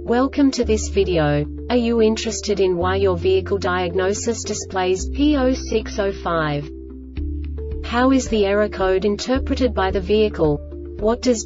Welcome to this video. Are you interested in why your vehicle diagnosis displays P0605? How is the error code interpreted by the vehicle? What does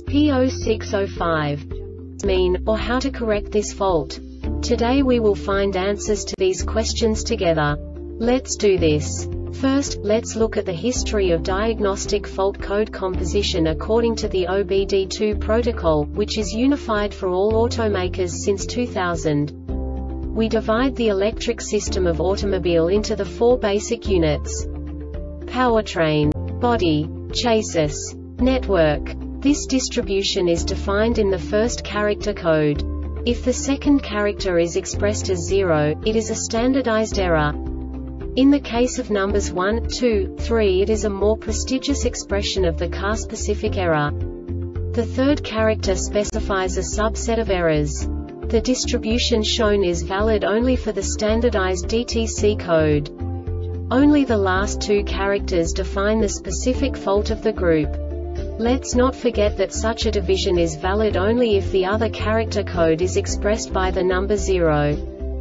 P0605 mean, or how to correct this fault? Today we will find answers to these questions together. Let's do this. First, let's look at the history of diagnostic fault code composition according to the OBD2 protocol, which is unified for all automakers since 2000. We divide the electric system of automobile into the four basic units: powertrain, body, chassis, network. This distribution is defined in the first character code. If the second character is expressed as 0, it is a standardized error. In the case of numbers 1, 2, 3, it is a more prestigious expression of the car-specific error. The third character specifies a subset of errors. The distribution shown is valid only for the standardized DTC code. Only the last two characters define the specific fault of the group. Let's not forget that such a division is valid only if the other character code is expressed by the number 0.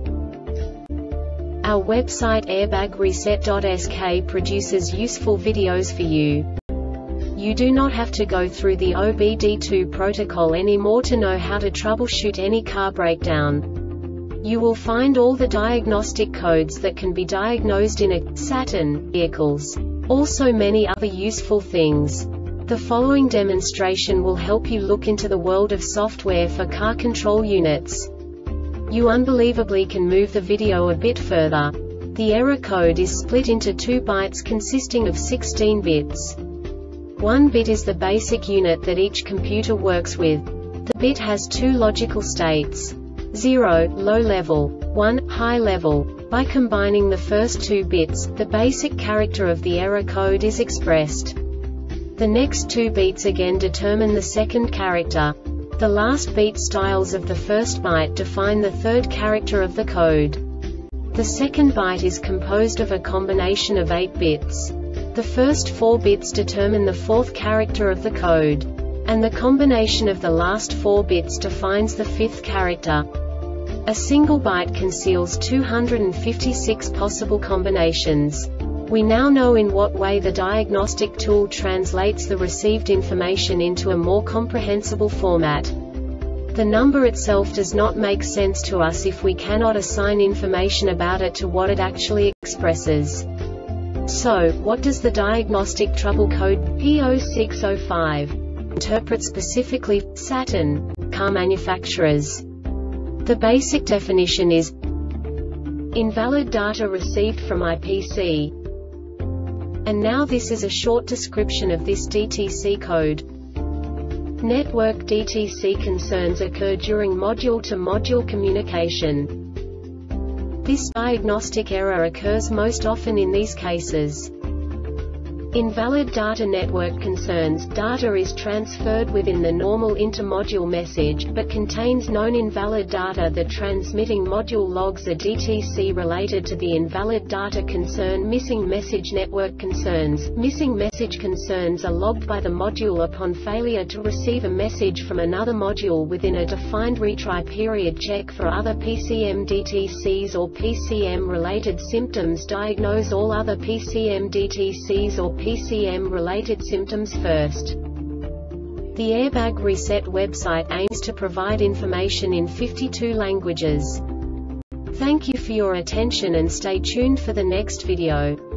Our website airbagreset.sk produces useful videos for you. You do not have to go through the OBD2 protocol anymore to know how to troubleshoot any car breakdown. You will find all the diagnostic codes that can be diagnosed in a Saturn vehicles. Also many other useful things. The following demonstration will help you look into the world of software for car control units. You unbelievably can move the video a bit further. The error code is split into 2 bytes consisting of 16 bits. 1 bit is the basic unit that each computer works with. The bit has 2 logical states: 0, low level, 1, high level. By combining the first 2 bits, the basic character of the error code is expressed. The next 2 beats again determine the second character. The last beat styles of the first byte define the third character of the code. The second byte is composed of a combination of 8 bits. The first 4 bits determine the fourth character of the code. And the combination of the last 4 bits defines the fifth character. A single byte conceals 256 possible combinations. We now know in what way the diagnostic tool translates the received information into a more comprehensible format. The number itself does not make sense to us if we cannot assign information about it to what it actually expresses. So, what does the diagnostic trouble code P0605 interpret specifically for Saturn car manufacturers? The basic definition is invalid data received from IPC. And now this is a short description of this DTC code. Network DTC concerns occur during module-to-module communication. This diagnostic error occurs most often in these cases: invalid data network concerns. Data is transferred within the normal inter-module message, but contains known invalid data. The transmitting module logs a DTC related to the invalid data concern. Missing message network concerns. Missing message concerns are logged by the module upon failure to receive a message from another module within a defined retry period. Check for other PCM DTCs or PCM-related symptoms. Diagnose all other PCM DTCs or PCM-related symptoms first. The Airbag Reset website aims to provide information in 52 languages. Thank you for your attention and stay tuned for the next video.